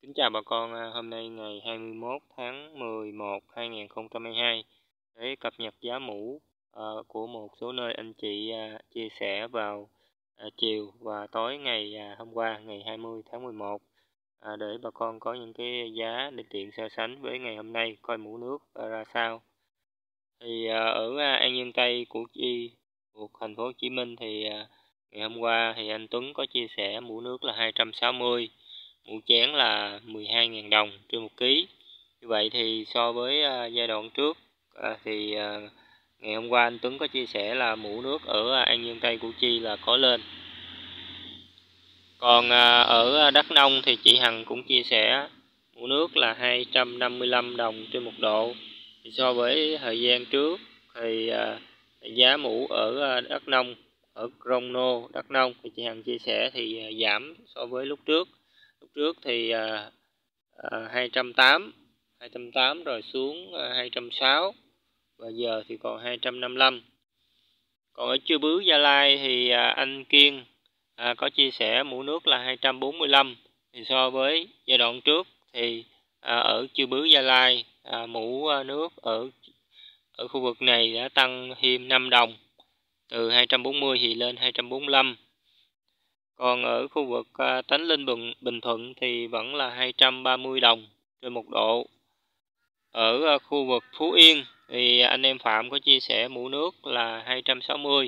Kính chào bà con, hôm nay ngày 21 tháng 11 2022 để cập nhật giá mũ của một số nơi anh chị chia sẻ vào chiều và tối ngày hôm qua ngày 20 tháng 11 để bà con có những cái giá để tiện so sánh với ngày hôm nay coi mũ nước ra sao. Thì ở An Dương Tây, Củ Chi thuộc thành phố Hồ Chí Minh thì ngày hôm qua thì anh Tuấn có chia sẻ mũ nước là 260, mũ chén là 12.000 đồng trên 1 ký. Như vậy thì so với giai đoạn trước thì ngày hôm qua anh Tuấn có chia sẻ là mũ nước ở An Dương Tây, Củ Chi là có lên. Còn ở Đắk Nông thì chị Hằng cũng chia sẻ mũ nước là 255 đồng trên 1 độ. Thì so với thời gian trước thì giá mũ ở Đắk Nông, ở Crono, Đắk Nông thì chị Hằng chia sẻ thì giảm so với lúc trước. Lúc trước thì 280 rồi xuống 260 và giờ thì còn 255. Còn ở Chư Bứ, Gia Lai thì anh Kiên có chia sẻ mũ nước là 245. Thì so với giai đoạn trước thì ở Chư Bứ, Gia Lai mũ nước ở khu vực này đã tăng thêm 5 đồng, từ 240 thì lên 245. Còn ở khu vực Tánh Linh, Bình Thuận thì vẫn là 230 đồng trên 1 độ. Ở khu vực Phú Yên thì anh em Phạm có chia sẻ mũ nước là 260.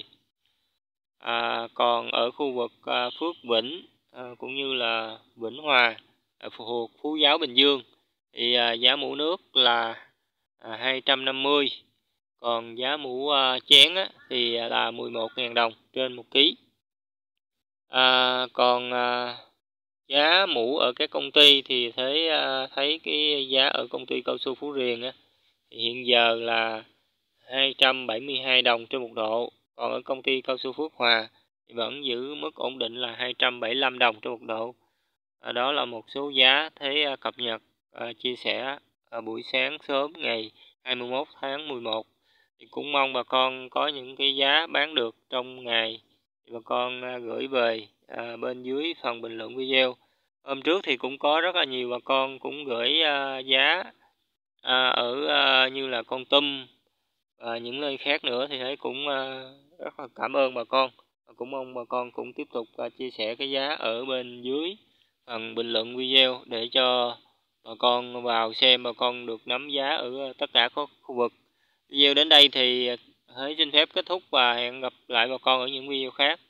Còn ở khu vực Phước Vĩnh cũng như là Vĩnh Hòa thuộc Phú Giáo, Bình Dương thì giá mũ nước là 250. Còn giá mũ chén thì là 11.000 đồng trên 1 ký. Còn giá mũ ở các công ty thì thấy cái giá ở công ty cao su Phú Riềng thì hiện giờ là 272 đồng trên 1 độ. Còn ở công ty cao su Phước Hòa thì vẫn giữ mức ổn định là 275 đồng trên 1 độ. Đó là một số giá cập nhật chia sẻ buổi sáng sớm ngày 21 tháng 11. Thì cũng mong bà con có những cái giá bán được trong ngày thì bà con gửi về bên dưới phần bình luận video. Hôm trước thì cũng có rất là nhiều bà con cũng gửi giá ở như là Kon Tum và những nơi khác nữa, thì thấy cũng rất là cảm ơn bà con. Cũng mong bà con cũng tiếp tục chia sẻ cái giá ở bên dưới phần bình luận video để cho bà con vào xem, bà con được nắm giá ở tất cả các khu vực. Video đến đây thì Hới xin phép kết thúc và hẹn gặp lại bà con ở những video khác.